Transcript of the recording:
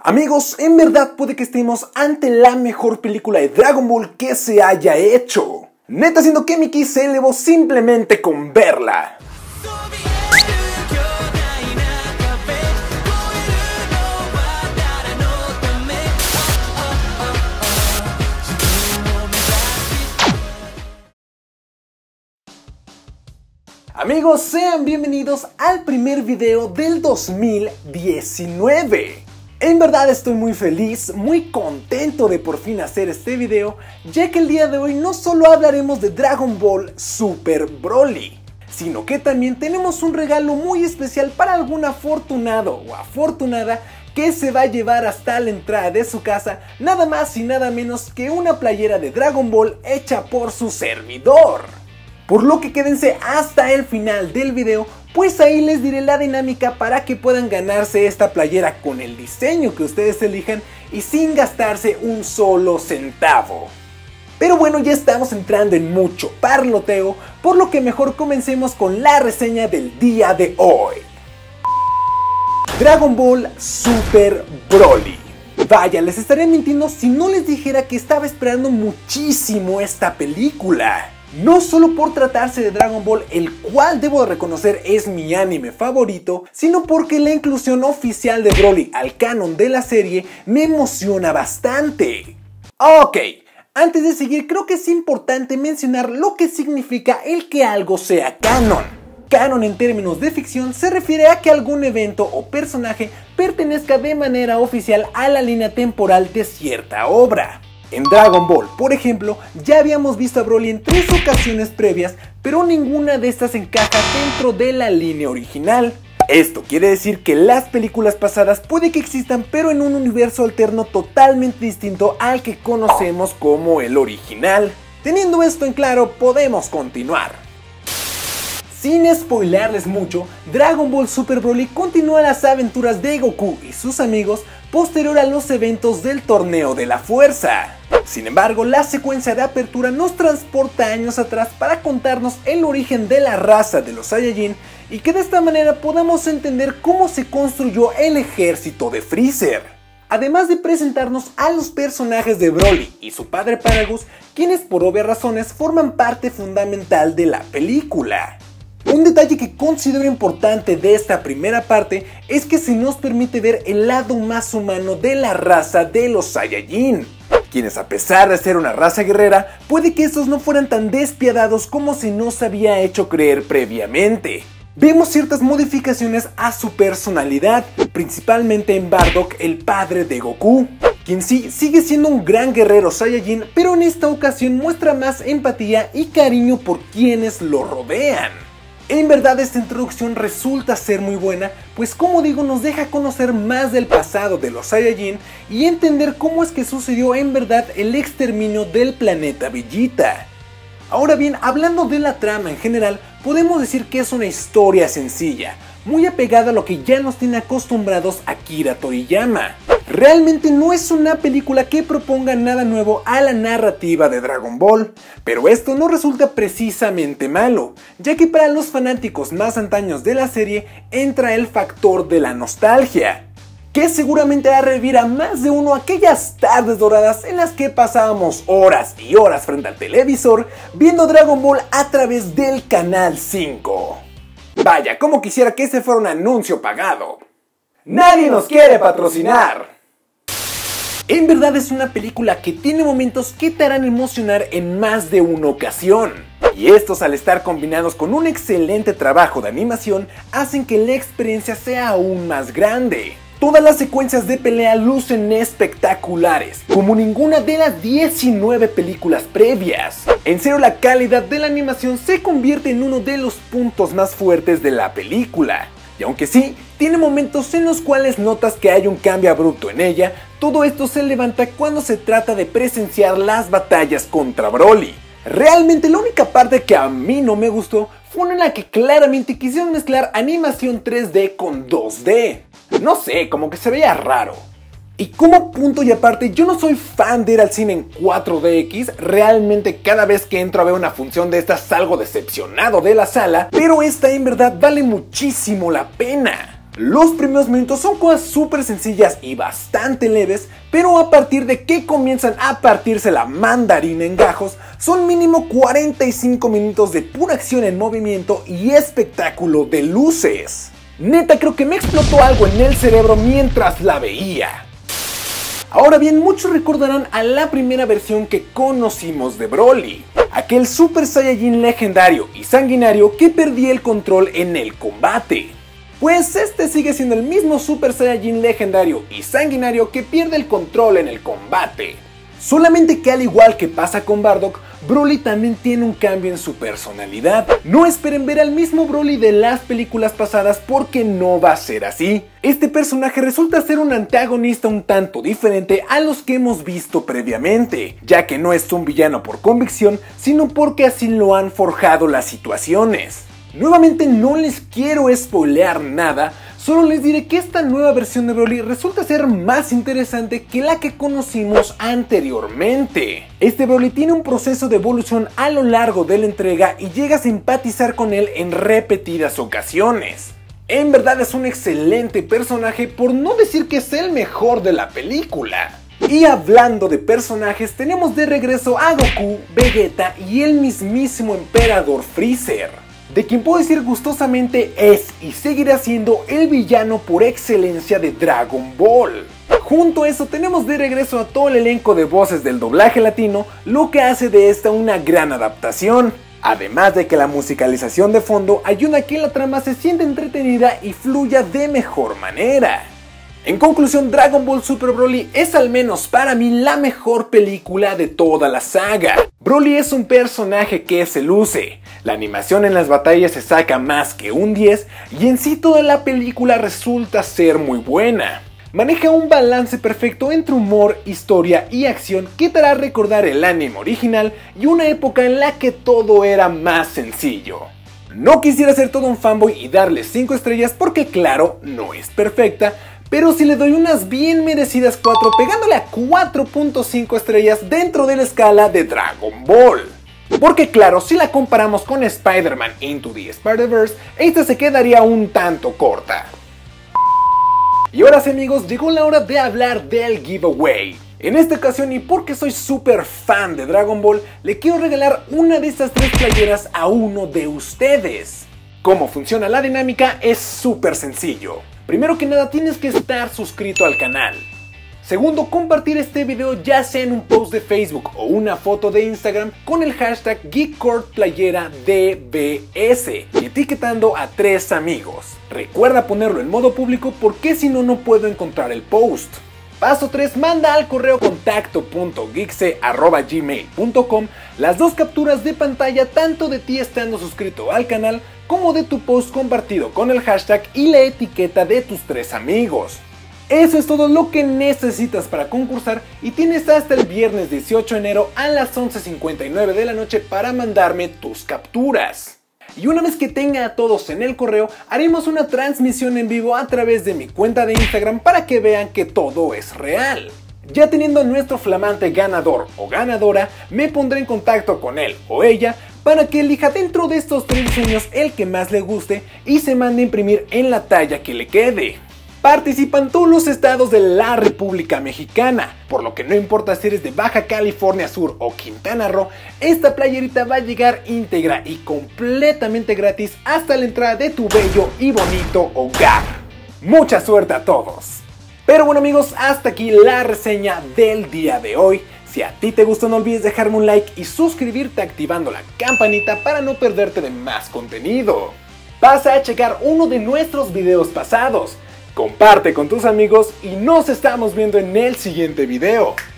Amigos, en verdad puede que estemos ante la mejor película de Dragon Ball que se haya hecho. Neta, siento que mi ki se elevó simplemente con verla. Amigos, sean bienvenidos al primer video del 2019. En verdad estoy muy feliz, muy contento de por fin hacer este video, ya que el día de hoy no solo hablaremos de Dragon Ball Super Broly, sino que también tenemos un regalo muy especial para algún afortunado o afortunada que se va a llevar hasta la entrada de su casa nada más y nada menos que una playera de Dragon Ball hecha por su servidor. Por lo que quédense hasta el final del video, pues ahí les diré la dinámica para que puedan ganarse esta playera con el diseño que ustedes elijan y sin gastarse un solo centavo. Pero bueno, ya estamos entrando en mucho parloteo, por lo que mejor comencemos con la reseña del día de hoy. Dragon Ball Super Broly. Vaya, les estaría mintiendo si no les dijera que estaba esperando muchísimo esta película. No solo por tratarse de Dragon Ball, el cual debo de reconocer es mi anime favorito, sino porque la inclusión oficial de Broly al canon de la serie me emociona bastante. Ok, antes de seguir creo que es importante mencionar lo que significa el que algo sea canon. Canon en términos de ficción se refiere a que algún evento o personaje pertenezca de manera oficial a la línea temporal de cierta obra. En Dragon Ball, por ejemplo, ya habíamos visto a Broly en 3 ocasiones previas, pero ninguna de estas encaja dentro de la línea original. Esto quiere decir que las películas pasadas puede que existan, pero en un universo alterno totalmente distinto al que conocemos como el original. Teniendo esto en claro, podemos continuar. Sin spoilearles mucho, Dragon Ball Super Broly continúa las aventuras de Goku y sus amigos posterior a los eventos del Torneo de la Fuerza. Sin embargo, la secuencia de apertura nos transporta años atrás para contarnos el origen de la raza de los Saiyajin y que de esta manera podamos entender cómo se construyó el ejército de Freezer. Además de presentarnos a los personajes de Broly y su padre Paragus, quienes por obvias razones forman parte fundamental de la película. Un detalle que considero importante de esta primera parte es que se nos permite ver el lado más humano de la raza de los Saiyajin, quienes a pesar de ser una raza guerrera, puede que estos no fueran tan despiadados como se nos había hecho creer previamente. Vemos ciertas modificaciones a su personalidad, principalmente en Bardock, el padre de Goku, quien sí sigue siendo un gran guerrero Saiyajin, pero en esta ocasión muestra más empatía y cariño por quienes lo rodean. En verdad esta introducción resulta ser muy buena, pues como digo nos deja conocer más del pasado de los Saiyajin y entender cómo es que sucedió en verdad el exterminio del planeta Vegeta. Ahora bien, hablando de la trama en general, podemos decir que es una historia sencilla, muy apegada a lo que ya nos tiene acostumbrados Akira Toriyama. Realmente no es una película que proponga nada nuevo a la narrativa de Dragon Ball, pero esto no resulta precisamente malo, ya que para los fanáticos más antaños de la serie entra el factor de la nostalgia, que seguramente hará revivir a más de uno aquellas tardes doradas en las que pasábamos horas y horas frente al televisor viendo Dragon Ball a través del Canal 5. Vaya, como quisiera que ese fuera un anuncio pagado. ¡Nadie nos quiere patrocinar! En verdad es una película que tiene momentos que te harán emocionar en más de una ocasión. Y estos, al estar combinados con un excelente trabajo de animación, hacen que la experiencia sea aún más grande. Todas las secuencias de pelea lucen espectaculares, como ninguna de las 19 películas previas. En serio, la calidad de la animación se convierte en uno de los puntos más fuertes de la película. Y aunque sí, tiene momentos en los cuales notas que hay un cambio abrupto en ella, todo esto se levanta cuando se trata de presenciar las batallas contra Broly. Realmente la única parte que a mí no me gustó fue una en la que claramente quisieron mezclar animación 3D con 2D. No sé, como que se veía raro. Y como punto y aparte, yo no soy fan de ir al cine en 4DX, realmente cada vez que entro a ver una función de estas salgo decepcionado de la sala, pero esta en verdad vale muchísimo la pena. Los primeros minutos son cosas súper sencillas y bastante leves, pero a partir de que comienzan a partirse la mandarina en gajos, son mínimo 45 minutos de pura acción en movimiento y espectáculo de luces. Neta, creo que me explotó algo en el cerebro mientras la veía. Ahora bien, muchos recordarán a la primera versión que conocimos de Broly, aquel Super Saiyajin legendario y sanguinario que perdía el control en el combate. Pues este sigue siendo el mismo Super Saiyajin legendario y sanguinario que pierde el control en el combate. Solamente que al igual que pasa con Bardock, Broly también tiene un cambio en su personalidad. No esperen ver al mismo Broly de las películas pasadas porque no va a ser así. Este personaje resulta ser un antagonista un tanto diferente a los que hemos visto previamente, ya que no es un villano por convicción, sino porque así lo han forjado las situaciones. Nuevamente no les quiero spoilear nada, solo les diré que esta nueva versión de Broly resulta ser más interesante que la que conocimos anteriormente. Este Broly tiene un proceso de evolución a lo largo de la entrega y llegas a simpatizar con él en repetidas ocasiones. En verdad es un excelente personaje, por no decir que es el mejor de la película. Y hablando de personajes, tenemos de regreso a Goku, Vegeta y el mismísimo Emperador Freezer, de quien puedo decir gustosamente es y seguirá siendo el villano por excelencia de Dragon Ball. Junto a eso tenemos de regreso a todo el elenco de voces del doblaje latino, lo que hace de esta una gran adaptación. Además de que la musicalización de fondo ayuda a que la trama se sienta entretenida y fluya de mejor manera. En conclusión, Dragon Ball Super Broly es al menos para mí la mejor película de toda la saga. Broly es un personaje que se luce, la animación en las batallas se saca más que un 10 y en sí toda la película resulta ser muy buena. Maneja un balance perfecto entre humor, historia y acción que te hará recordar el anime original y una época en la que todo era más sencillo. No quisiera ser todo un fanboy y darle 5 estrellas porque claro, no es perfecta, pero sí le doy unas bien merecidas 4, pegándole a 4.5 estrellas dentro de la escala de Dragon Ball. Porque claro, si la comparamos con Spider-Man Into the Spider-Verse, esta se quedaría un tanto corta. Y ahora sí amigos, llegó la hora de hablar del giveaway. En esta ocasión y porque soy súper fan de Dragon Ball, le quiero regalar una de estas 3 playeras a uno de ustedes. ¿Cómo funciona la dinámica? Es súper sencillo. Primero que nada tienes que estar suscrito al canal. Segundo, compartir este video ya sea en un post de Facebook o una foto de Instagram con el hashtag GeekCourtPlayeraDBS y etiquetando a 3 amigos. Recuerda ponerlo en modo público porque si no, no puedo encontrar el post. Paso 3, manda al correo contacto.geekse@gmail.com las 2 capturas de pantalla tanto de ti estando suscrito al canal como de tu post compartido con el hashtag y la etiqueta de tus 3 amigos. Eso es todo lo que necesitas para concursar y tienes hasta el viernes 18 de enero a las 11:59 de la noche para mandarme tus capturas. Y una vez que tenga a todos en el correo, haremos una transmisión en vivo a través de mi cuenta de Instagram para que vean que todo es real. Ya teniendo a nuestro flamante ganador o ganadora, me pondré en contacto con él o ella para que elija dentro de estos 3 diseños el que más le guste y se mande a imprimir en la talla que le quede. Participan todos los estados de la República Mexicana, por lo que no importa si eres de Baja California Sur o Quintana Roo, esta playerita va a llegar íntegra y completamente gratis hasta la entrada de tu bello y bonito hogar. ¡Mucha suerte a todos! Pero bueno amigos, hasta aquí la reseña del día de hoy. Si a ti te gustó no olvides dejarme un like y suscribirte activando la campanita para no perderte de más contenido. Pasa a checar uno de nuestros videos pasados. Comparte con tus amigos y nos estamos viendo en el siguiente video.